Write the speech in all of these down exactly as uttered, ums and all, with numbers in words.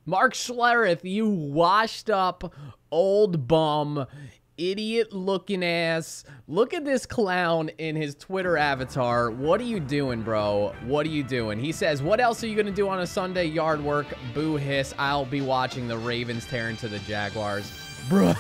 Mark Schlereth, you washed up old bum, idiot looking ass. Look at this clown in his Twitter avatar. What are you doing, bro? What are you doing? He says, what else are you going to do on a Sunday? Yard work. Boo hiss. I'll be watching the Ravens tear into the Jaguars. Bruh.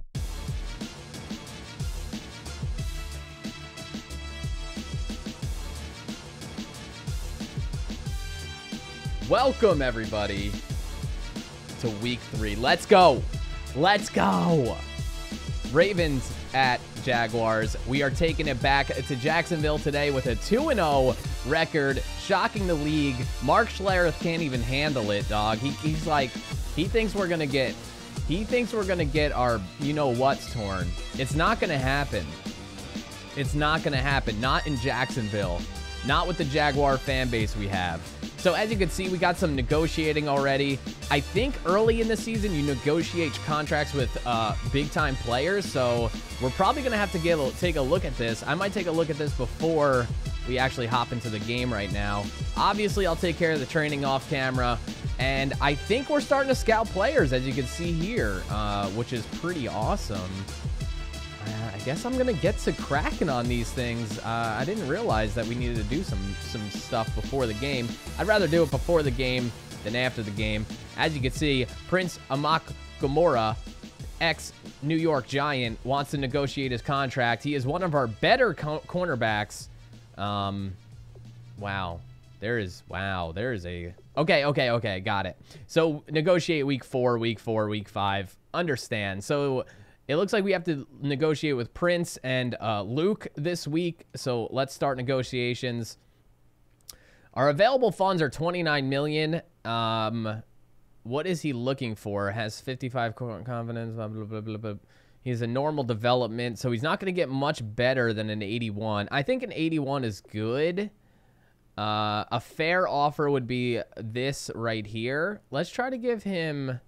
Welcome, everybody, to week three. Let's go. Let's go. Ravens at Jaguars. We are taking it back to Jacksonville today with a two and oh record, shocking the league. Mark Schlereth can't even handle it, dog. He, he's like, he thinks we're going to get, he thinks we're going to get our, you know what's torn. It's not going to happen. It's not going to happen. Not in Jacksonville. Not with the Jaguar fan base we have. So as you can see, we got some negotiating already. I think early in the season, you negotiate contracts with uh, big-time players. So we're probably going to have to get a, take a look at this. I might take a look at this before we actually hop into the game right now. Obviously, I'll take care of the training off camera. And I think we're starting to scout players, as you can see here, uh, which is pretty awesome. Uh, I guess I'm going to get to cracking on these things. Uh, I didn't realize that we needed to do some, some stuff before the game. I'd rather do it before the game than after the game. As you can see, Prince Amukamara, ex-New York Giant, wants to negotiate his contract. He is one of our better co cornerbacks. Um, wow. There is, wow, there is a... Okay, okay, okay, got it. So, negotiate week four, week four, week five. Understand. So... It looks like we have to negotiate with Prince and uh, Luke this week, so let's start negotiations. Our available funds are twenty-nine million dollars. Um, what is he looking for? Has fifty-five confidence, blah, blah, blah, blah, blah. He's a normal development, so he's not going to get much better than an eighty-one. I think an eighty-one is good. Uh, a fair offer would be this right here. Let's try to give him...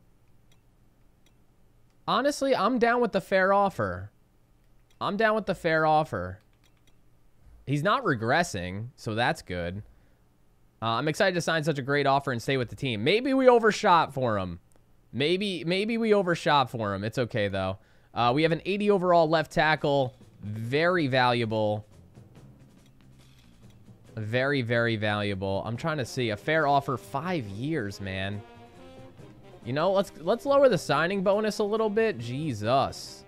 Honestly, I'm down with the fair offer. I'm down with the fair offer. He's not regressing, so that's good. Uh, I'm excited to sign such a great offer and stay with the team. Maybe we overshot for him. Maybe, maybe we overshot for him. It's okay, though. Uh, we have an eighty overall left tackle. Very valuable. Very, very valuable. I'm trying to see. A fair offer, five years, man. You know, let's let's lower the signing bonus a little bit. Jesus.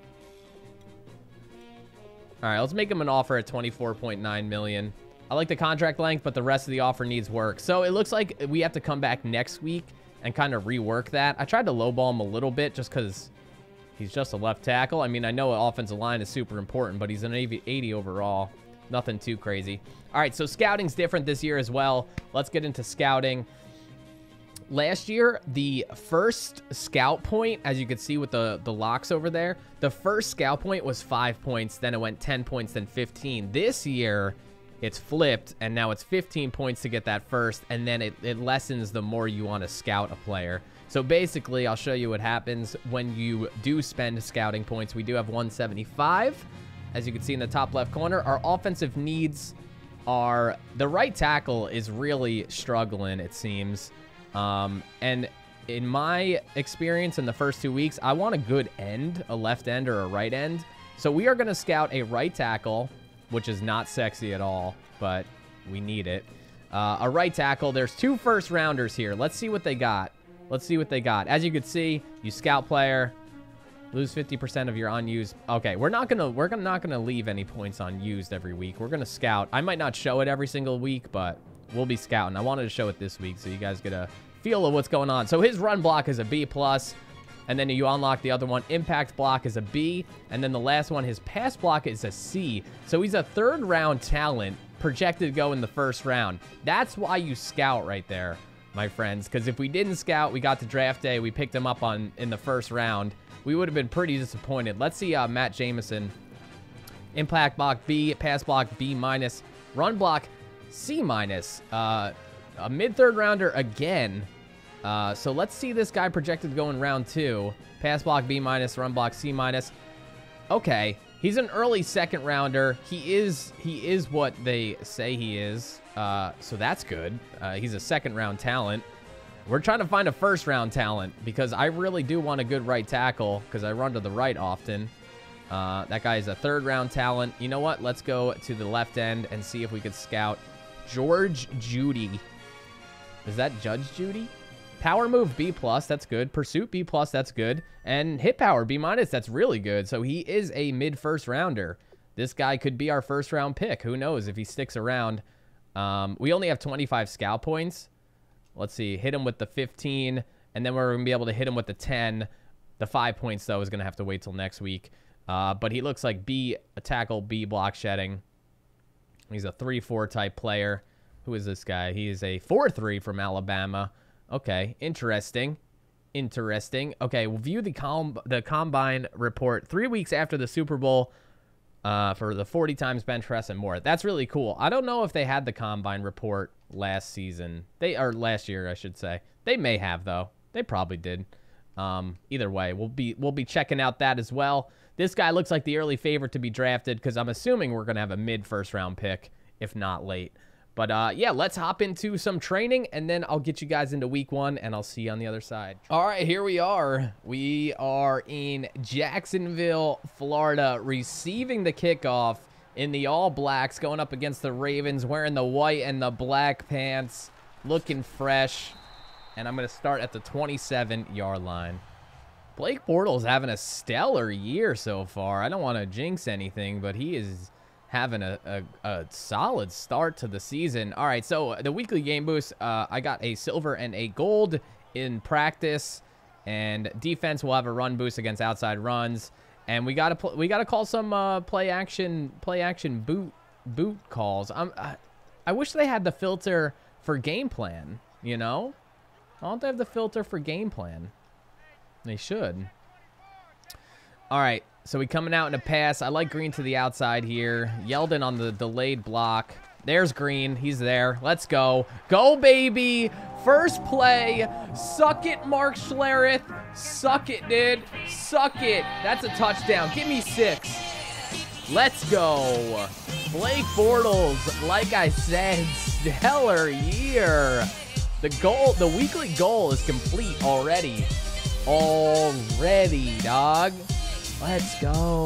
All right, let's make him an offer at twenty-four point nine million dollars. I like the contract length, but the rest of the offer needs work. So it looks like we have to come back next week and kind of rework that. I tried to lowball him a little bit just because he's just a left tackle. I mean, I know an offensive line is super important, but he's an eighty overall. Nothing too crazy. All right, so scouting's different this year as well. Let's get into scouting. Last year, the first scout point, as you can see with the, the locks over there, the first scout point was five points, then it went ten points, then fifteen. This year, it's flipped, and now it's fifteen points to get that first, and then it, it lessens the more you want to scout a player. So basically, I'll show you what happens when you do spend scouting points. We do have one seventy-five, as you can see in the top left corner. Our offensive needs are, the right tackle is really struggling, it seems. Um, and in my experience in the first two weeks, I want a good end, a left end or a right end. So we are going to scout a right tackle, which is not sexy at all, but we need it. Uh, a right tackle. There's two first rounders here. Let's see what they got. Let's see what they got. As you can see, you scout player, lose fifty percent of your unused. Okay, we're not going to, we're not going to leave any points unused every week. We're going to scout. I might not show it every single week, but we'll be scouting. I wanted to show it this week so you guys get a feel of what's going on. So his run block is a B plus, and then you unlock the other one. Impact block is a B, and then the last one, his pass block is a C. So he's a third round talent, projected to go in the first round. That's why you scout right there, my friends, because if we didn't scout, we got to draft day, we picked him up on in the first round, we would have been pretty disappointed. Let's see uh, Matt Jamison. Impact block B, pass block B minus, run block C minus. Uh, a mid-third rounder again. Uh, so let's see this guy projected to go in round two. Pass block B minus, run block C minus. Okay, he's an early second rounder. He is he is what they say he is. Uh, so that's good. Uh, he's a second round talent. We're trying to find a first round talent because I really do want a good right tackle because I run to the right often. Uh, that guy is a third round talent. You know what? Let's go to the left end and see if we could scout George Judy. Is that Judge Judy? Power move B plus, that's good. Pursuit B plus, that's good. And hit power B minus, that's really good. So he is a mid first rounder. This guy could be our first round pick. Who knows if he sticks around. Um, we only have twenty-five scout points. Let's see, hit him with the fifteen, and then we're going to be able to hit him with the ten. The five points, though, is going to have to wait till next week. Uh, but he looks like B, a tackle, B block shedding. He's a three four type player. Who is this guy? He is a four three from Alabama. Okay, interesting. Interesting. Okay, we'll view the, com the Combine report three weeks after the Super Bowl uh, for the forty times bench press and more. That's really cool. I don't know if they had the Combine report last season. They or last year, I should say. They may have, though. They probably did. Um, either way, we'll be we'll be checking out that as well. This guy looks like the early favorite to be drafted because I'm assuming we're going to have a mid first round pick, if not late. But, uh, yeah, let's hop into some training, and then I'll get you guys into week one, and I'll see you on the other side. All right, here we are. We are in Jacksonville, Florida, receiving the kickoff in the All Blacks, going up against the Ravens, wearing the white and the black pants, looking fresh. And I'm going to start at the twenty-seven yard line. Blake Bortles having a stellar year so far. I don't want to jinx anything, but he is having a, a, a solid start to the season. All right, so the weekly game boost, uh, I got a silver and a gold in practice, and defense will have a run boost against outside runs, and we got to we got to call some uh, play action play action boot boot calls. I'm, I, I wish they had the filter for game plan. You know, why don't they have the filter for game plan? They should. All right. So we coming out in a pass. I like Green to the outside here. Yeldon on the delayed block. There's Green. He's there. Let's go. Go, baby. First play. Suck it, Mark Schlereth. Suck it, dude. Suck it. That's a touchdown. Give me six. Let's go. Blake Bortles, like I said, stellar year. The goal, the weekly goal is complete already. Already, dog. Let's go.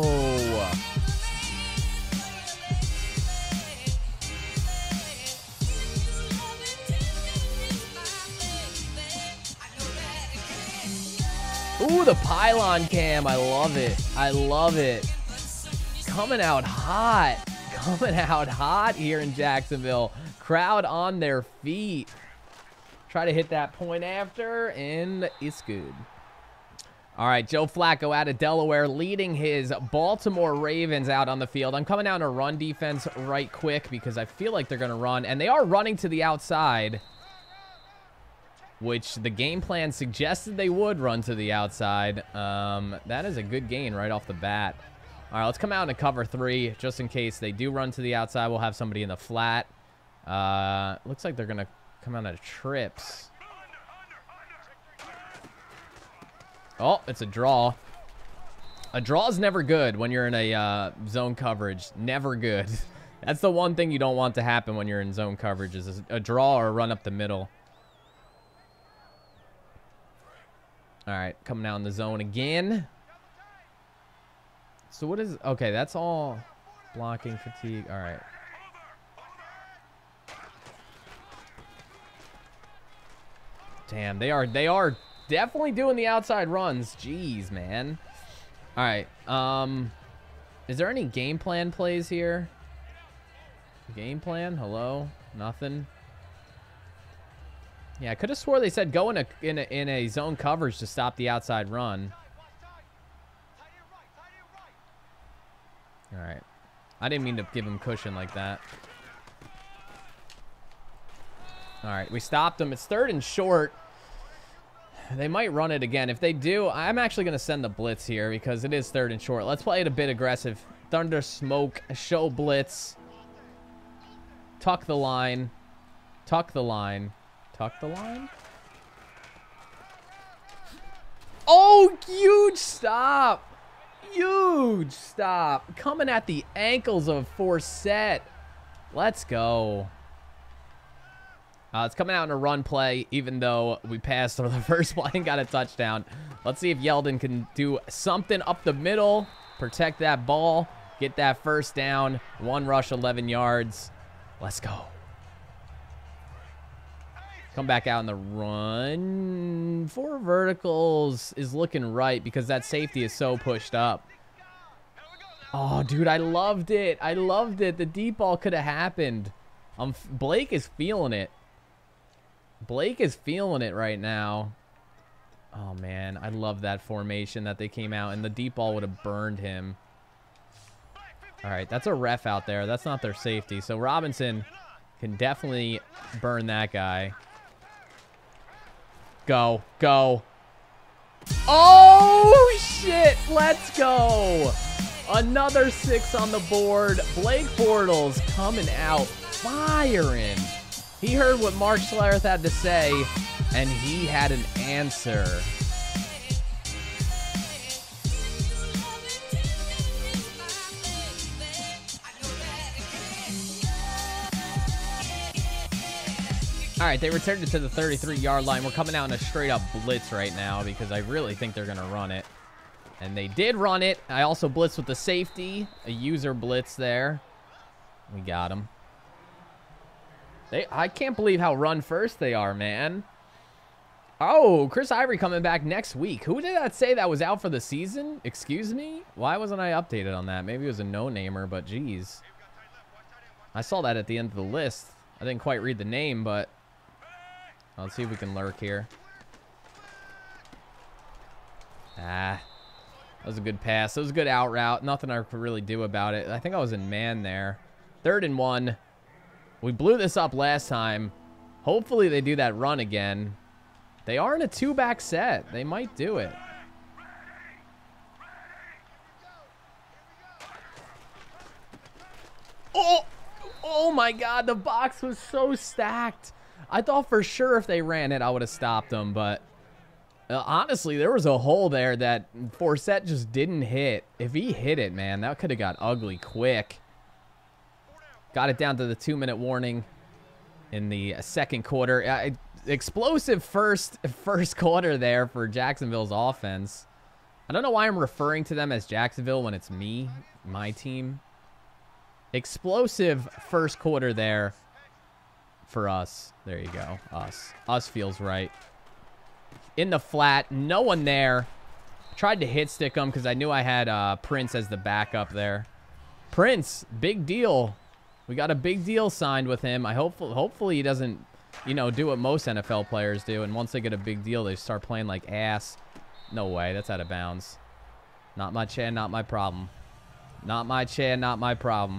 Ooh, the pylon cam. I love it. I love it. Coming out hot. Coming out hot here in Jacksonville. Crowd on their feet. Try to hit that point after, and it's good. All right, Joe Flacco out of Delaware leading his Baltimore Ravens out on the field. I'm coming out in a run defense right quick because I feel like they're going to run. And they are running to the outside, which the game plan suggested they would run to the outside. Um, that is a good gain right off the bat. All right, let's come out in a cover three just in case they do run to the outside. We'll have somebody in the flat. Uh, looks like they're going to come out of trips. Oh, it's a draw. A draw is never good when you're in a uh, zone coverage. Never good. That's the one thing you don't want to happen when you're in zone coverage is a draw or a run up the middle. All right, coming out in the zone again. So what is... Okay, that's all blocking fatigue. All right. Damn, they are... They are... definitely doing the outside runs. Jeez, man. All right. Um, is there any game plan plays here? Game plan? Hello? Nothing? Yeah, I could have swore they said go in a, in a, in a zone coverage to stop the outside run. All right. I didn't mean to give him cushion like that. All right, we stopped him. It's third and short. They might run it again. If they do, I'm actually going to send the blitz here because it is third and short. Let's play it a bit aggressive. Thunder, smoke, show blitz. Tuck the line. Tuck the line. Tuck the line? Oh, huge stop. Huge stop. Coming at the ankles of Forsett. Let's go. Uh, it's coming out in a run play, even though we passed on the first play and got a touchdown. Let's see if Yeldon can do something up the middle, protect that ball, get that first down. One rush, eleven yards. Let's go. Come back out in the run. Four verticals is looking right because that safety is so pushed up. Oh, dude, I loved it. I loved it. The deep ball could have happened. Um, Blake is feeling it. Blake is feeling it right now. Oh, man. I love that formation that they came out, and the deep ball would have burned him. All right, that's a ref out there. That's not their safety. So Robinson can definitely burn that guy. Go, go. Oh, shit. Let's go. Another six on the board. Blake Bortles coming out firing. He heard what Mark Schlereth had to say, and he had an answer. All right, they returned it to the thirty-three yard line. We're coming out in a straight-up blitz right now because I really think they're going to run it. And they did run it. I also blitzed with the safety. A user blitz there. We got him. They, I can't believe how run first they are, man. Oh, Chris Ivory coming back next week. Who did that say that was out for the season? Excuse me? Why wasn't I updated on that? Maybe it was a no-namer, but geez. I saw that at the end of the list. I didn't quite read the name, but let's see if we can lurk here. Ah, that was a good pass. That was a good out route. Nothing I could really do about it. I think I was in man there. Third and one. We blew this up last time. Hopefully they do that run again. They are in a two-back set. They might do it. Oh! Oh my God, the box was so stacked. I thought for sure if they ran it, I would have stopped them, but uh, honestly, there was a hole there that Forsett just didn't hit. If he hit it, man, that could have got ugly quick. Got it down to the two-minute warning in the second quarter. Uh, explosive first first quarter there for Jacksonville's offense. I don't know why I'm referring to them as Jacksonville when it's me, my team. Explosive first quarter there for us. There you go. Us. Us feels right. In the flat. No one there. Tried to hit stick him because I knew I had uh, Prince as the backup there. Prince, big deal. We got a big deal signed with him. I hope, hopefully he doesn't, you know, do what most N F L players do. And once they get a big deal, they start playing like ass. No way. That's out of bounds. Not my chair, not my problem. Not my chair, not my problem.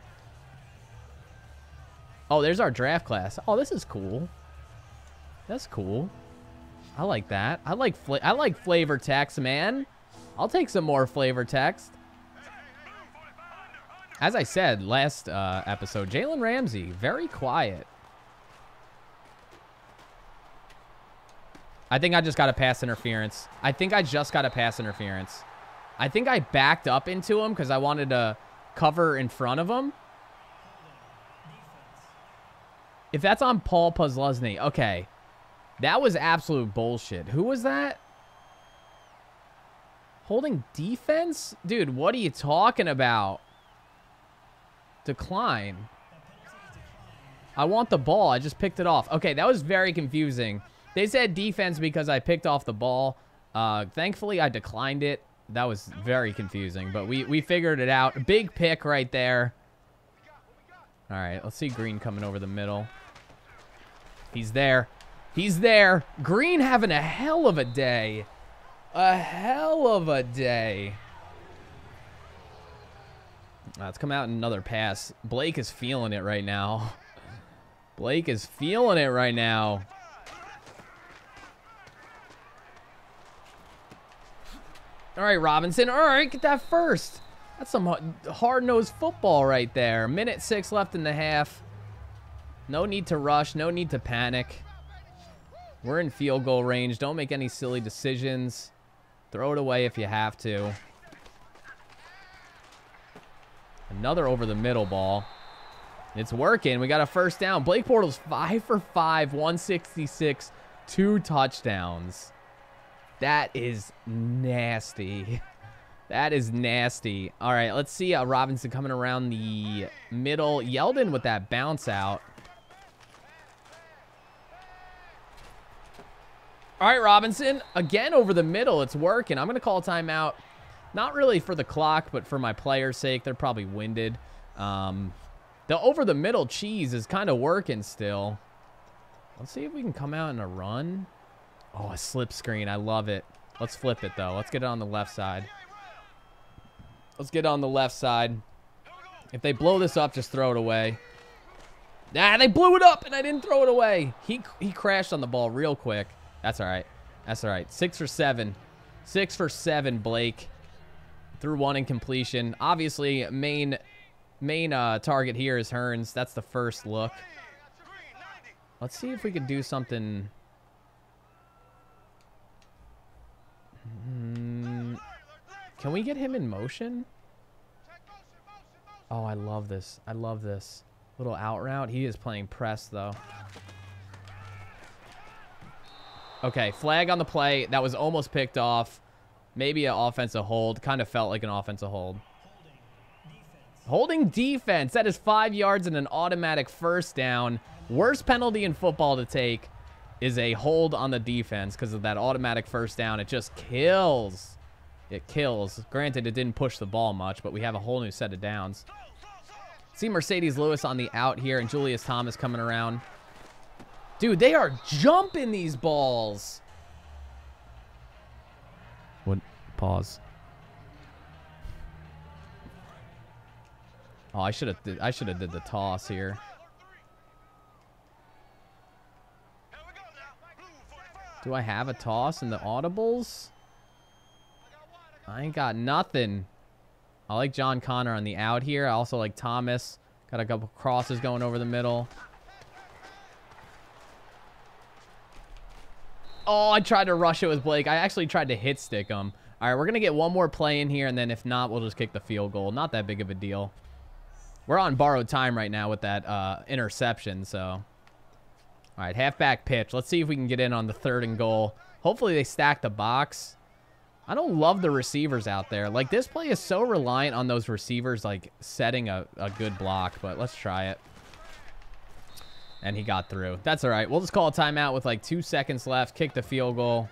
Oh, there's our draft class. Oh, this is cool. That's cool. I like that. I like fla I like flavor text, man. I'll take some more flavor text. As I said last uh, episode, Jalen Ramsey, very quiet. I think I just got a pass interference. I think I just got a pass interference. I think I backed up into him because I wanted to cover in front of him. If that's on Paul Posluszny, okay. That was absolute bullshit. Who was that? Holding defense? Dude, what are you talking about? Decline. I want the ball. I just picked it off. Okay, that was very confusing. They said defense because I picked off the ball. Uh, thankfully, I declined it. That was very confusing, but we, we figured it out. Big pick right there. All right, let's see Green coming over the middle. He's there. He's there. Green having a hell of a day. A hell of a day. Let's come out in another pass. Blake is feeling it right now. Blake is feeling it right now. All right, Robinson. All right, get that first. That's some hard-nosed football right there. Minute six left in the half. No need to rush. No need to panic. We're in field goal range. Don't make any silly decisions. Throw it away if you have to. Another over the middle ball. It's working. We got a first down. Blake Bortles five for five, one sixty-six, two touchdowns. That is nasty. That is nasty. All right, let's see. Uh, Robinson coming around the middle. Yeldon with that bounce out. All right, Robinson. Again over the middle. It's working. I'm going to call a timeout. Not really for the clock, but for my players' sake. They're probably winded. Um, the over the middle cheese is kind of working still. Let's see if we can come out in a run. Oh, a slip screen. I love it. Let's flip it, though. Let's get it on the left side. Let's get it on the left side. If they blow this up, just throw it away. Ah, they blew it up, and I didn't throw it away. He, he crashed on the ball real quick. That's all right. That's all right. Six for seven. Six for seven, Blake. Through one incompletion. Obviously, main main uh, target here is Hearns. That's the first look. Let's see if we can do something. Hmm. Can we get him in motion? Oh, I love this. I love this. Little out route. He is playing press, though. Okay, flag on the play. That was almost picked off. Maybe an offensive hold. Kind of felt like an offensive hold. Holding defense. That is five yards and an automatic first down. Worst penalty in football to take is a hold on the defense because of that automatic first down. It just kills. It kills. Granted, it didn't push the ball much, but we have a whole new set of downs. See Mercedes Lewis on the out here and Julius Thomas coming around. Dude, they are jumping these balls. What? Pause. Oh, I should have. I should have did the toss here. Do I have a toss in the audibles? I ain't got nothing. I like John Connor on the out here. I also like Thomas. Got a couple crosses going over the middle. Oh, I tried to rush it with Blake. I actually tried to hit stick him. All right, we're going to get one more play in here, and then if not, we'll just kick the field goal. Not that big of a deal. We're on borrowed time right now with that uh, interception, so. All right, halfback pitch. Let's see if we can get in on the third and goal. Hopefully they stack the box. I don't love the receivers out there. Like, this play is so reliant on those receivers, like, setting a, a good block, but let's try it. And he got through. That's all right. We'll just call a timeout with like two seconds left. Kick the field goal.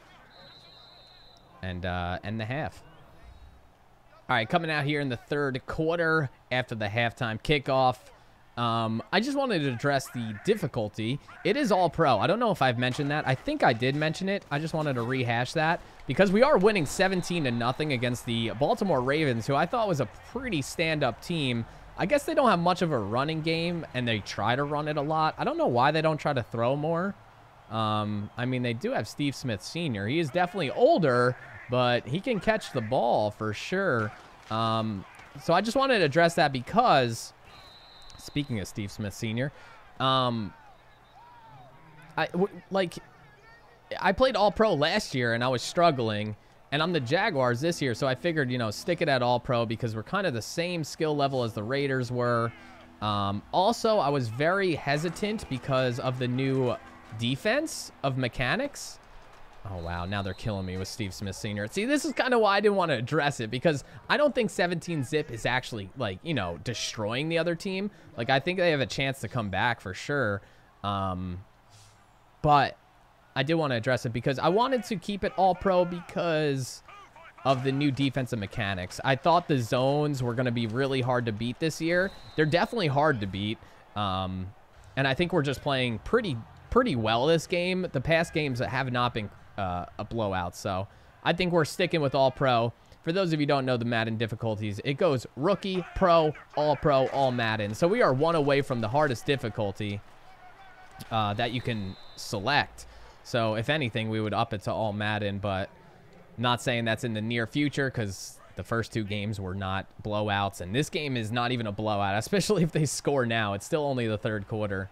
And uh, end the half. All right, coming out here in the third quarter after the halftime kickoff. Um, I just wanted to address the difficulty. It is all pro. I don't know if I've mentioned that. I think I did mention it. I just wanted to rehash that because we are winning seventeen to nothing against the Baltimore Ravens, who I thought was a pretty stand-up team. I guess they don't have much of a running game, and they try to run it a lot. I don't know why they don't try to throw more. Um, I mean, they do have Steve Smith Senior He is definitely older, but he can catch the ball for sure. Um, so I just wanted to address that because, speaking of Steve Smith Senior, um, I, w like, I played All-Pro last year, and I was struggling. And I'm the Jaguars this year, so I figured, you know, stick it at All-Pro because we're kind of the same skill level as the Raiders were. Um, also, I was very hesitant because of the new defense of mechanics. Oh, wow. Now they're killing me with Steve Smith Senior See, this is kind of why I didn't want to address it because I don't think seventeen zip is actually, like, you know, destroying the other team. Like, I think they have a chance to come back for sure. Um, but I did want to address it because I wanted to keep it all pro because of the new defensive mechanics. I thought the zones were going to be really hard to beat this year. They're definitely hard to beat. Um, and I think we're just playing pretty, pretty well this game. The past games have not been uh, a blowout. So I think we're sticking with all pro. For those of you who don't know the Madden difficulties, it goes rookie, pro, all pro, all Madden. So we are one away from the hardest difficulty uh, that you can select. So, if anything, we would up it to all Madden, but not saying that's in the near future because the first two games were not blowouts, and this game is not even a blowout, especially if they score now. It's still only the third quarter.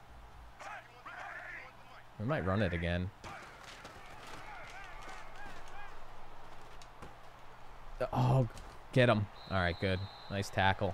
We might run it again. Oh, get him. All right, good. Nice tackle.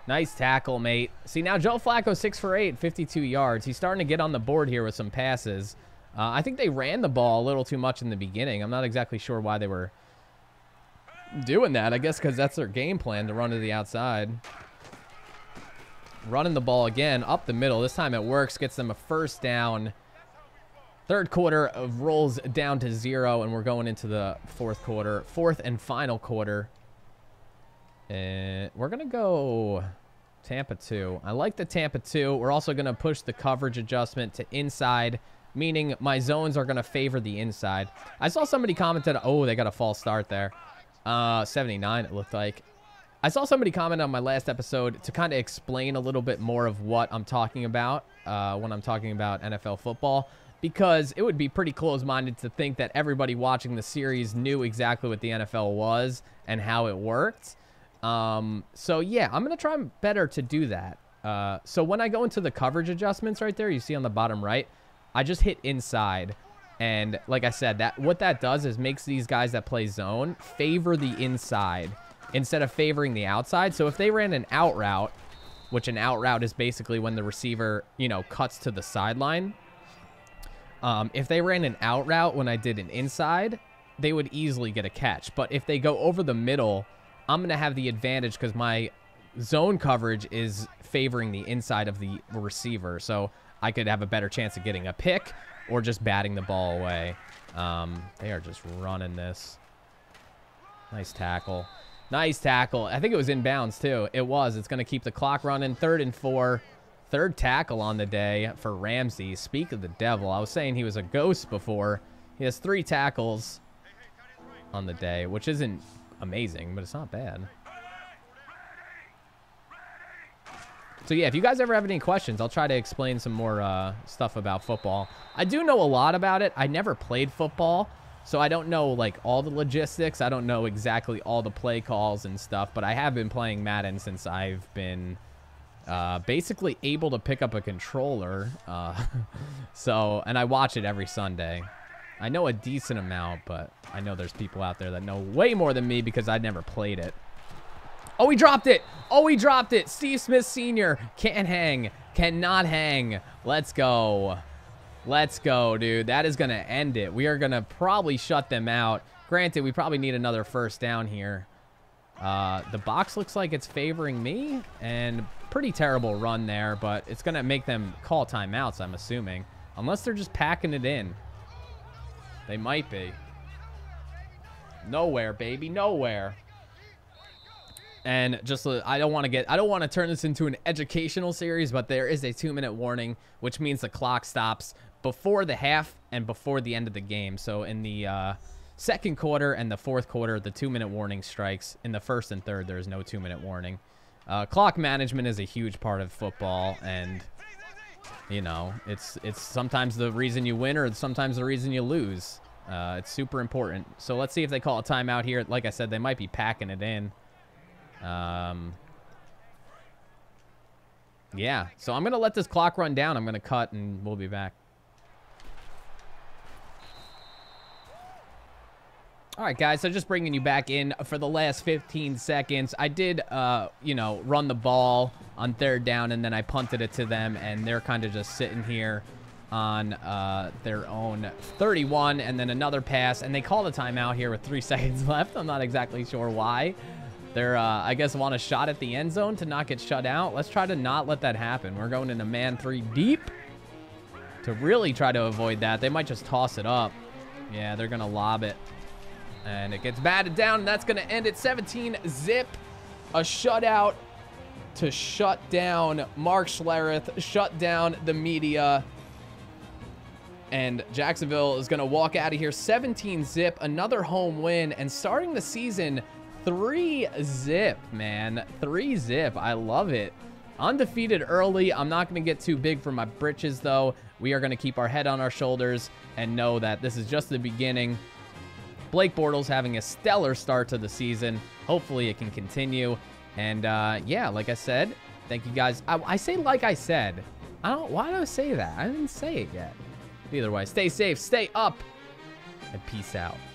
Nice tackle, mate. See, now Joe Flacco, six for eight, fifty-two yards. He's starting to get on the board here with some passes. Uh, I think they ran the ball a little too much in the beginning. I'm not exactly sure why they were doing that. I guess because that's their game plan, to run to the outside. Running the ball again up the middle. This time it works. Gets them a first down. Third quarter of rolls down to zero, and we're going into the fourth quarter. Fourth and final quarter. And we're going to go Tampa two. I like the Tampa two. We're also going to push the coverage adjustment to inside, meaning my zones are going to favor the inside. I saw somebody commented, oh, they got a false start there. Uh, seventy-nine, it looked like. I saw somebody comment on my last episode to kind of explain a little bit more of what I'm talking about uh, when I'm talking about N F L football, because it would be pretty close-minded to think that everybody watching the series knew exactly what the N F L was and how it worked. Um, so yeah, I'm going to try better to do that. Uh, so when I go into the coverage adjustments right there, you see on the bottom right, I just hit inside. And like I said, that what that does is makes these guys that play zone favor the inside instead of favoring the outside. So if they ran an out route, which an out route is basically when the receiver, you know, cuts to the sideline. Um, if they ran an out route when I did an inside, they would easily get a catch. But if they go over the middle, I'm going to have the advantage because my zone coverage is favoring the inside of the receiver. So I could have a better chance of getting a pick or just batting the ball away. Um, they are just running this. Nice tackle. Nice tackle. I think it was inbounds, too. It was. It's going to keep the clock running. Third and four. Third tackle on the day for Ramsey. Speak of the devil. I was saying he was a ghost before. He has three tackles on the day, which isn't amazing, but it's not bad. So yeah, if you guys ever have any questions, I'll try to explain some more uh, stuff about football. I do know a lot about it. I never played football, so I don't know like all the logistics. I don't know exactly all the play calls and stuff, but I have been playing Madden since I've been uh, basically able to pick up a controller. Uh, so, and I watch it every Sunday. I know a decent amount, but I know there's people out there that know way more than me because I never played it. Oh, he dropped it. Oh, he dropped it. Steve Smith Senior can't hang. Cannot hang. Let's go. Let's go, dude. That is going to end it. We are going to probably shut them out. Granted, we probably need another first down here. Uh, the box looks like it's favoring me, and pretty terrible run there, but it's going to make them call timeouts, I'm assuming. Unless they're just packing it in. They might be. Nowhere, baby. Nowhere. And just, I don't want to get, I don't want to turn this into an educational series, but there is a two minute warning, which means the clock stops before the half and before the end of the game. So in the uh, second quarter and the fourth quarter, the two minute warning strikes. In the first and third, there's no two minute warning. Uh, clock management is a huge part of football, and you know, it's, it's sometimes the reason you win or sometimes the reason you lose. Uh, it's super important. So let's see if they call a timeout here. Like I said, they might be packing it in. Um, yeah, so I'm going to let this clock run down. I'm going to cut, and we'll be back. All right, guys, so just bringing you back in for the last fifteen seconds. I did, uh, you know, run the ball on third down, and then I punted it to them, and they're kind of just sitting here on uh, their own thirty-one, and then another pass, and they call the timeout here with three seconds left. I'm not exactly sure why. They're, uh, I guess, want a shot at the end zone to not get shut out. Let's try to not let that happen. We're going in a man three deep to really try to avoid that. They might just toss it up. Yeah, they're going to lob it. And it gets batted down, and that's going to end it. seventeen zip. A shutout to shut down Mark Schlereth, shut down the media. And Jacksonville is going to walk out of here seventeen zip, another home win, and starting the season three zip, man. three zip. I love it. Undefeated early. I'm not going to get too big for my britches, though. We are going to keep our head on our shoulders and know that this is just the beginning. Blake Bortles having a stellar start to the season. Hopefully it can continue. And, uh, yeah, like I said, thank you guys. I, I say like I said. I don't, why do I say that? I didn't say it yet. Either way, stay safe, stay up, and peace out.